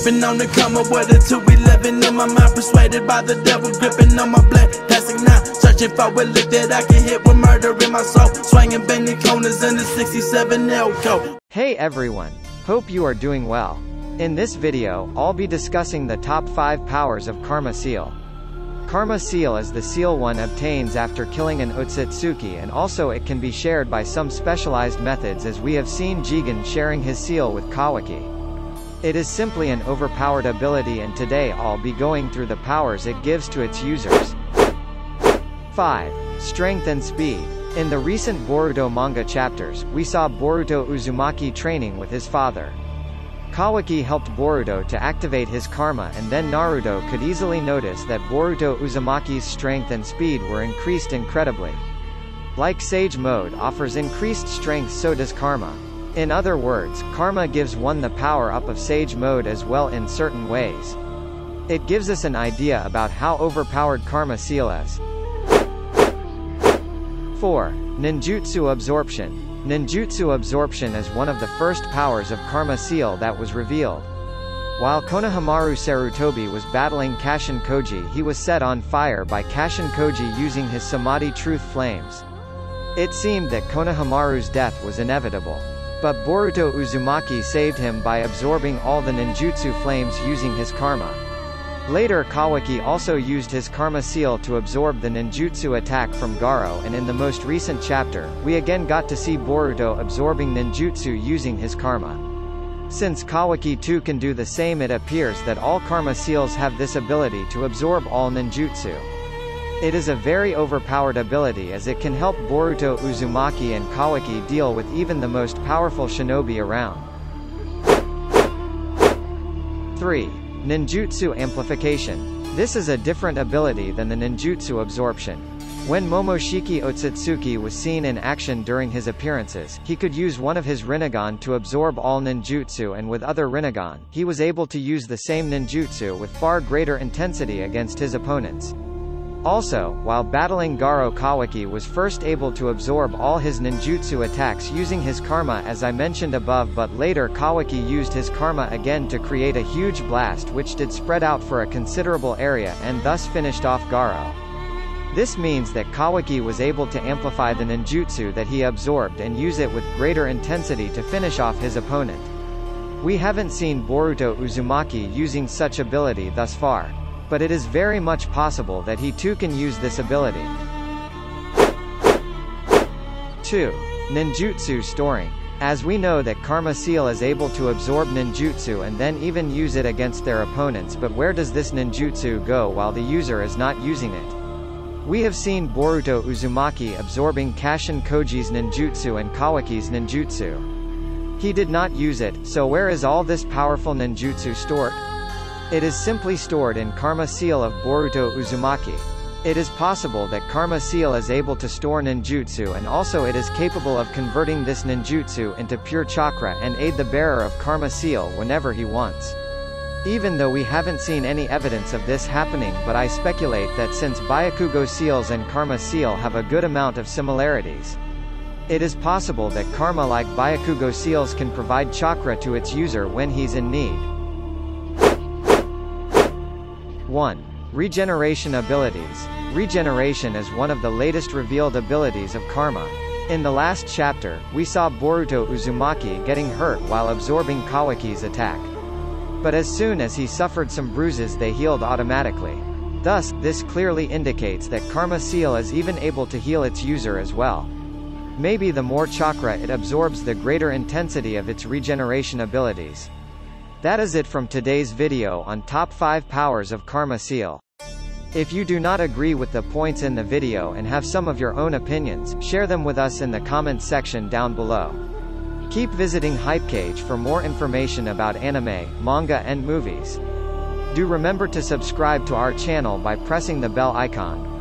Sipping on the comma with a 211 in my mind, persuaded by the devil, gripping on my black plastic now, searching for a lick that I can hit with murder in my soul, swinging bending corners in the 67 Elko. Hey everyone, hope you are doing well. In this video, I'll be discussing the top 5 powers of Karma Seal. Karma Seal is the seal one obtains after killing an Otsutsuki, and also it can be shared by some specialized methods, as we have seen Jigen sharing his seal with Kawaki. It is simply an overpowered ability, and today I'll be going through the powers it gives to its users. 5. Strength and Speed. In the recent Boruto manga chapters, we saw Boruto Uzumaki training with his father. Kawaki helped Boruto to activate his karma, and then Naruto could easily notice that Boruto Uzumaki's strength and speed were increased incredibly. Like Sage Mode offers increased strength, so does Karma. In other words, Karma gives one the power up of Sage Mode as well in certain ways. It gives us an idea about how overpowered Karma Seal is. 4. Ninjutsu Absorption. Ninjutsu Absorption is one of the first powers of Karma Seal that was revealed. While Konohamaru Sarutobi was battling Kashin Koji, he was set on fire by Kashin Koji using his Samadhi Truth Flames. It seemed that Konohamaru's death was inevitable. But Boruto Uzumaki saved him by absorbing all the ninjutsu flames using his karma. Later, Kawaki also used his Karma Seal to absorb the ninjutsu attack from Garo, and in the most recent chapter, we again got to see Boruto absorbing ninjutsu using his karma. Since Kawaki too can do the same, it appears that all Karma Seals have this ability to absorb all ninjutsu. It is a very overpowered ability, as it can help Boruto Uzumaki and Kawaki deal with even the most powerful shinobi around. 3. Ninjutsu Amplification. This is a different ability than the ninjutsu absorption. When Momoshiki Otsutsuki was seen in action during his appearances, he could use one of his Rinnegan to absorb all ninjutsu, and with other Rinnegan, he was able to use the same ninjutsu with far greater intensity against his opponents. Also, while battling Garo, Kawaki was first able to absorb all his ninjutsu attacks using his karma, as I mentioned above, but later Kawaki used his karma again to create a huge blast which did spread out for a considerable area and thus finished off Garo. This means that Kawaki was able to amplify the ninjutsu that he absorbed and use it with greater intensity to finish off his opponent. We haven't seen Boruto Uzumaki using such ability thus far, but it is very much possible that he too can use this ability. 2. Ninjutsu Storing. As we know that Karma Seal is able to absorb ninjutsu and then even use it against their opponents, but where does this ninjutsu go while the user is not using it? We have seen Boruto Uzumaki absorbing Kashin Koji's ninjutsu and Kawaki's ninjutsu. He did not use it, so where is all this powerful ninjutsu stored? It is simply stored in Karma Seal of Boruto Uzumaki. It is possible that Karma Seal is able to store ninjutsu, and also it is capable of converting this ninjutsu into pure chakra and aid the bearer of Karma Seal whenever he wants. Even though we haven't seen any evidence of this happening, but I speculate that since Byakugo Seals and Karma Seal have a good amount of similarities, it is possible that karma like Byakugo Seals can provide chakra to its user when he's in need. 1. Regeneration Abilities. Regeneration is one of the latest revealed abilities of Karma. In the last chapter, we saw Boruto Uzumaki getting hurt while absorbing Kawaki's attack. But as soon as he suffered some bruises, they healed automatically. Thus, this clearly indicates that Karma Seal is even able to heal its user as well. Maybe the more chakra it absorbs, the greater intensity of its regeneration abilities. That is it from today's video on top 5 powers of Karma Seal. If you do not agree with the points in the video and have some of your own opinions, share them with us in the comments section down below. Keep visiting Hypecage for more information about anime, manga and movies. Do remember to subscribe to our channel by pressing the bell icon.